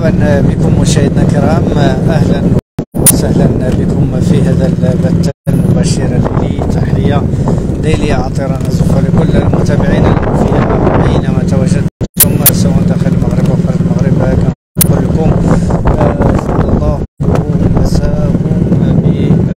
مرحبا بكم مشاهدينا الكرام، اهلا وسهلا بكم في هذا البث المباشر الليلي. تحيه ليليه عطره نزفه لكل المتابعين فيها اينما تواجدتم، سواء داخل المغرب او خارج المغرب. كنقول لكم اسعد الله مساكم باليمن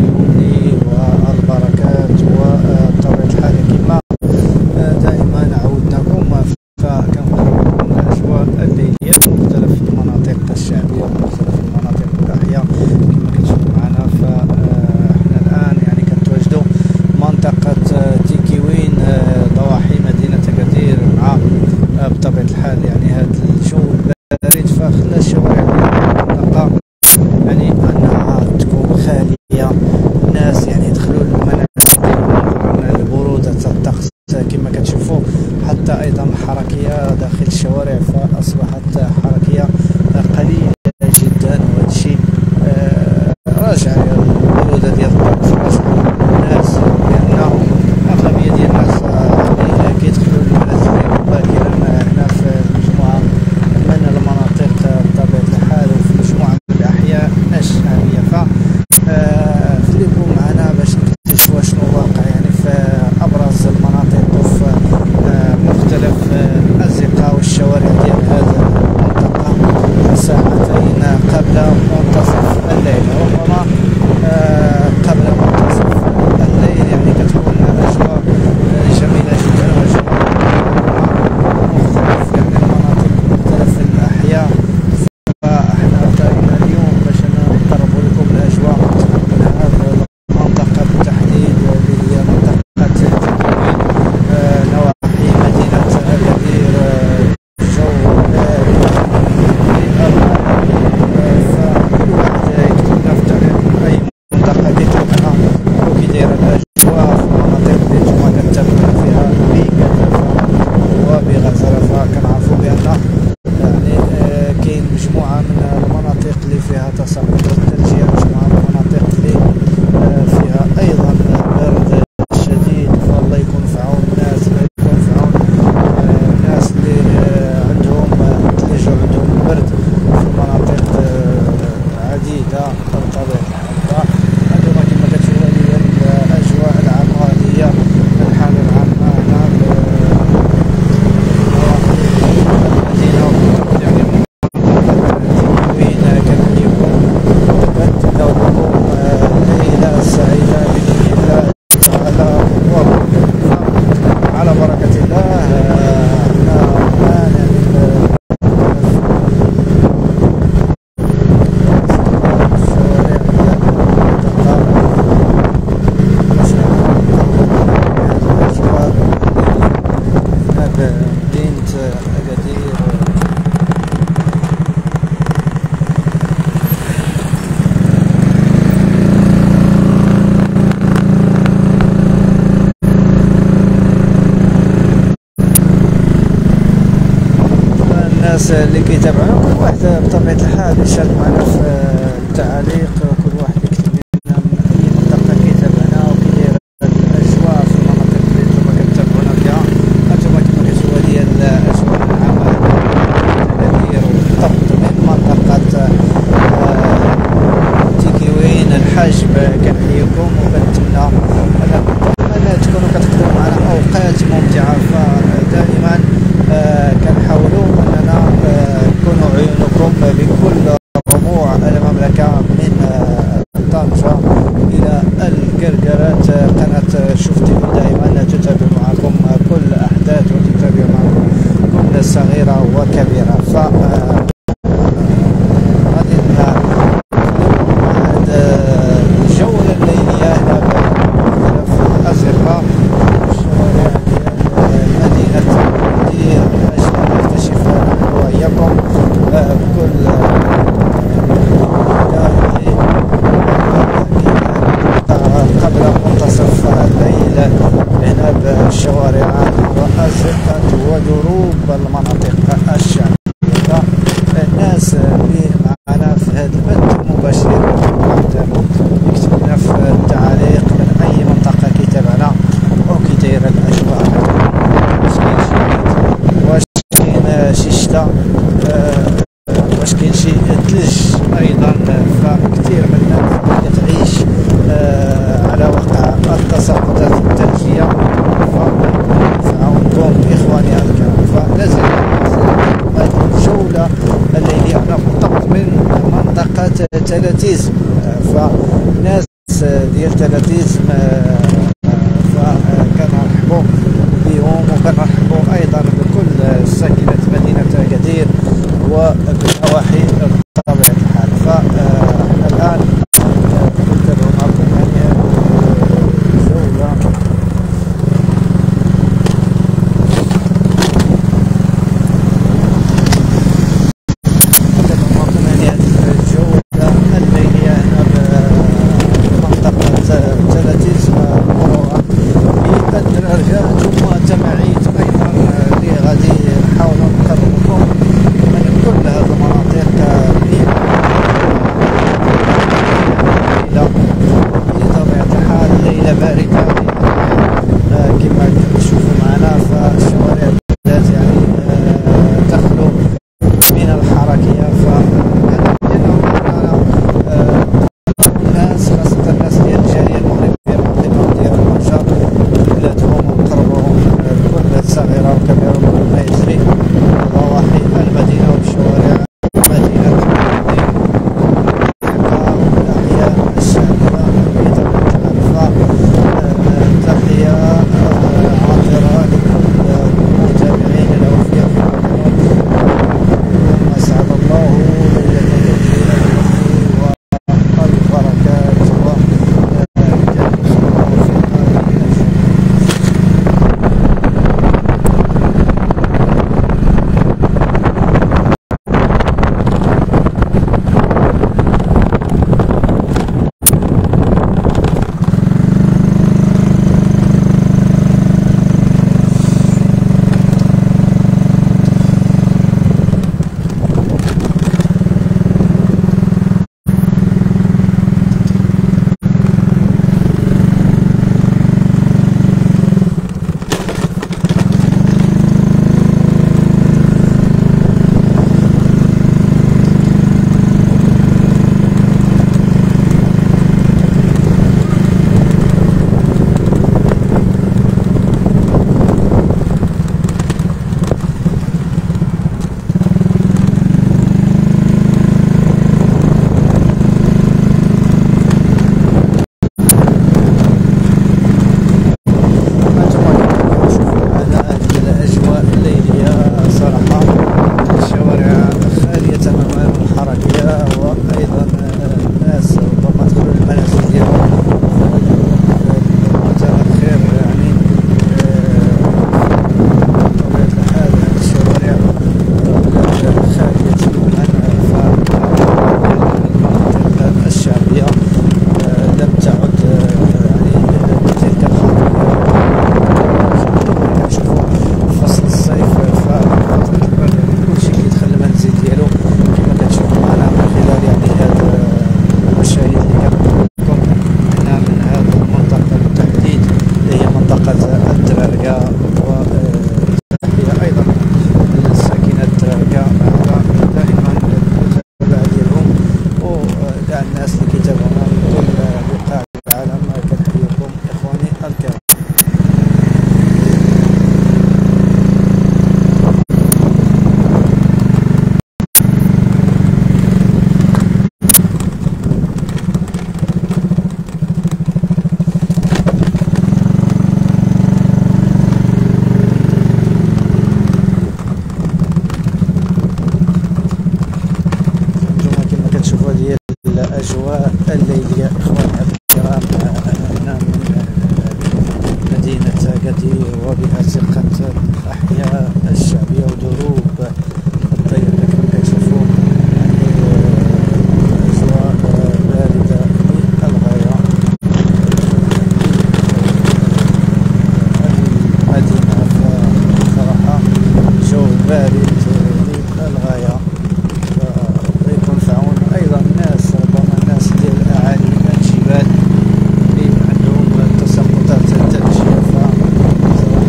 والبركات وبطبيعه الحال كما دائما عودناكم. فكنقرب لكم الاجواء الليليه في مختلف المناطق الشعبيه ومختلف المناطق والاحياء كما كتشوفوا معنا. فاحنا الان يعني كنتواجدوا منطقه تيكيوين ضواحي مدينه اكادير، مع بطبيعه الحال يعني هذا الجو البارد فخلى الشوارع ديال المنطقه يعني انها تكون خاليه. الناس يعني يدخلوا للمنازل نظرا لبروده الطقس كما كتشوفوا، حتى ايضا الحركيه داخل الشوارع فاصبحت حركيه قليله جدا، وهذا الشيء راجع للبروده ديال الطقس، راجع للناس لان اغلبيه ديال الناس يعني كيدخلوا للمنازل باكرا هنا في مجموعه من المناطق بطبيعه الحال وفي مجموعه من الاحياء الشعبيه. خليكم معنا باش نكتشفوا شنو واقع يعني في ابرز المناطق وفي مختلف الازقه والشوارع ديال هذه المنطقه ساعتين قبل منتصف الليل. ربما قبل منتصف الليل يعني كتكون اجواء جميله جدا وجميله مختلف يعني المناطق مختلف الاحياء. فاحنا دائما اليوم باش نقربوا لكم الاجواء من هذه المنطقه بالتحديد اللي هي منطقه تيكيوين نواحي مدينه اكادير. جو بارد فكل واحد يكتب لنا في التعليق اي منطقه كيتابعها وكي دايره الاجواء في المناطق اللي نتوما كتابعونا فيها بكثافه وبغزاره. فكنعرفوا بان يعني كاين مجموعه من المناطق اللي فيها تساقط الثلجيه، مجموعه من المناطق اللي فيها ايضا برد شديد. فالله يكون في عون الناس، الله يكون في عون الناس اللي عندهم الثلج وعندهم البرد في مناطق عديده بطبيعه الحال. فانتم كما كتشوفوا هذه الاجواء العامه، هذه هي الحاله العامه هنا المدينه يعني وين كنحييكم ونتمنوا لكم ليله سعيده باذن الله تعالى على بركه الله. احنا الان مدينه اكادير. الناس اللي كيتابعونا كل واحد بطبيعه الحال يشارك معنا في التعاليق، كل واحد يكتب لنا من اي منطقه كيتابعنا وكي داير الاجواء في المناطق اللي نتوما كتابعونا فيها. انتما كما كتشوفوا هذه الاجواء العامه كثير بالضبط من منطقه تيكيوين الحجب. كنحييكم وكنتمنى انكم تكونوا كتقضوا معنا اوقات ممتعه. فدائما كنحاولوا اننا نكونوا عيونكم بكل ربوع المملكه من طنجه الى القرقرات. قناه شوف تي في دائما تتابع معكم كل احداث وتتابع معكم كل صغيره وكبيره. ف غادي الجوله الليليه هنا بمختلف الازقه والشوارع ديال مدينه اكادير باش نكتشف وياكم بكل قبل منتصف الليل هنا بالشوارع وازقه ودروب المناطق الشعبيه. الناس اللي معنا في هذا البث المباشر يكتب لنا في التعاليق من اي منطقه كيتابعنا وكي دايره الاجواء، واش كاين شي شتا، واش تلاتيزم. فناس ديال تلاتيزم فكنرحبوا بهم، وكنرحبوا ايضا بكل ساكنة مدينة اكادير وبالنواحي بطبيعة الحال. فاحنا الان نتابعوا معكم يعني جولة الليلية هنا بمنطقة تلاتيزم مرورا بالدرارجة، ثم تبعية ايضا اللي غادي نحاولوا نقربكم من كل هذه المناطق بطبيعة الحال. ليلة باردة كما تشوفوا معنا، فالشوارع بدات يعني تخلو من الحركية. الناس خاصة الناس ديال الجالية المغربية المقيمة ديال المنشا بلادهم، وقربهم كل صغيرة وكبيرة وكل ما يجري ضواحي المدينة وشوارع مدينة الأحياء الشاملة بطبيعة الحال. تحية عاطرة لكل المتابعين الأوفياء في المدن، أسعد الله والبركات الأجواء الليلية. إخواني الكرام، هنا من مدينة أكادير وبأزقة الأحياء الشعبية ودروب الطير كما كتشوفوا، يعني أجواء باردة للغاية. المدينة صراحة جو بارد للغاية، فيكون في عون أيضا الناس، ربما الناس ديال الأعالي الجبال اللي عندهم تساقطات الثلجية. فصراحة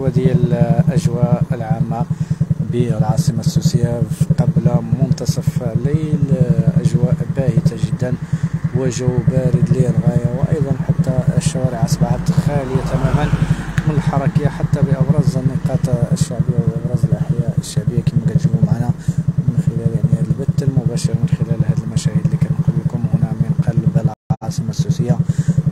هو ديال الأجواء العامة بالعاصمة السوسية قبل منتصف الليل. أجواء باهتة جدا وجو بارد للغاية، وأيضا حتى الشوارع أصبحت خالية تماما من الحركة حتى بأبرز النقاط الشعبية وأبرز الأحياء الشعبية كما كتشوفوا معنا من خلال هذا البث المباشر، من خلال هذه المشاهد اللي كنقول لكم هنا من قلب العاصمة السوسية